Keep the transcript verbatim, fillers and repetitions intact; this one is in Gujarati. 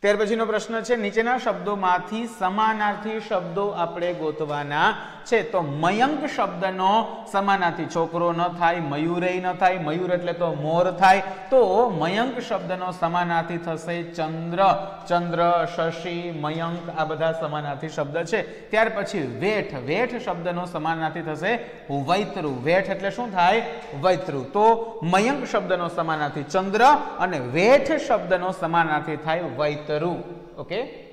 ત્યાર પછીનો પ્રશ્ન છે નીચેના શબ્દોમાંથી સમાનાર્થી શબ્દો આપણે ગોતવાના છે તો મયંક શબ્દનો સમાનાર્થી છોકરો ન થાય, મયુરેય ન થાય, મયુર એટલે તો મોર થાય, તો મયંક શબ્દનો સમાનાર્થી થશે ચંદ્ર. ચંદ્ર, શશી, મયંક આ બધા સમાનાર્થી શબ્દ છે. ત્યાર પછી વેઠ, વેઠ શબ્દનો સમાનાર્થી થશે વૈતૃ. વેઠ એટલે શું થાય? વૈતૃ. તો મયંક શબ્દનો સમાનાર્થી ચંદ્ર અને વેઠ શબ્દનો સમાનાર્થી થાય વૈતૃ. ઓકે.